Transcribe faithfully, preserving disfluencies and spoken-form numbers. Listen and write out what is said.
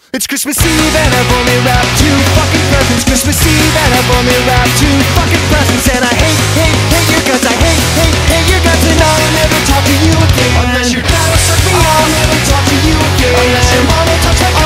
It's Christmas Eve and I've only wrapped two fucking presents. Christmas Eve and I've only wrapped two fucking presents. And I hate, hate,